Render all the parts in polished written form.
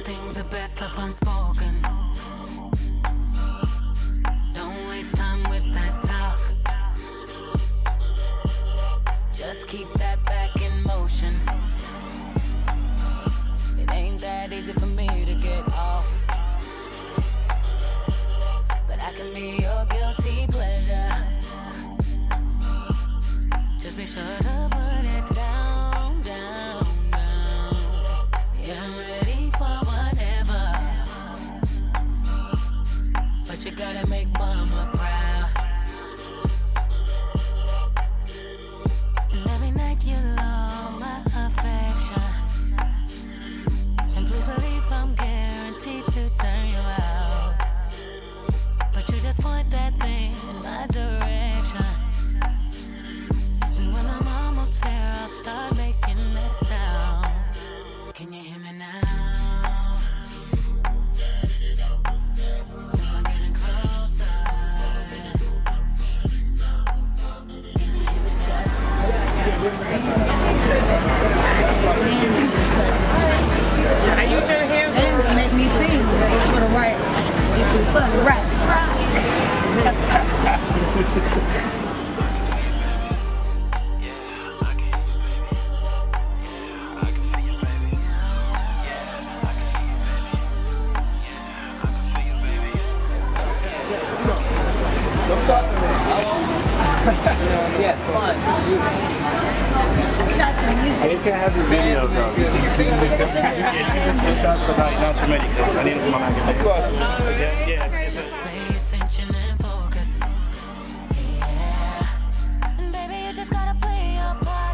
things are best left unspoken. Don't waste time with that talk. Just keep that back in motion. It ain't that easy for me to get off, but I can be your guilty pleasure. Just be sure to put it down, down, down. Yeah, I'm ready for whatever, but you gotta make mama proud. And every night you love my affection, and please believe I'm guaranteed to turn you out. But you just point that thing in my direction, and when I'm almost there, I'll start making that sound. Can you hear me now? Am I getting closer? Can you hear me now? Are you sure him? And to make me sing for the right. Get this for the right. Don't stop for me. Yeah, it's fun. You can have your video though. You can see this different shots tonight, not too many, because I need it for my magazine. Just pay attention and focus. Yeah. And baby, you just gotta play your part.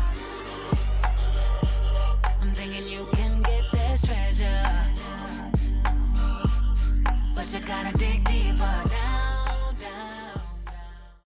I'm thinking you can get this treasure, but you gotta dig deeper down.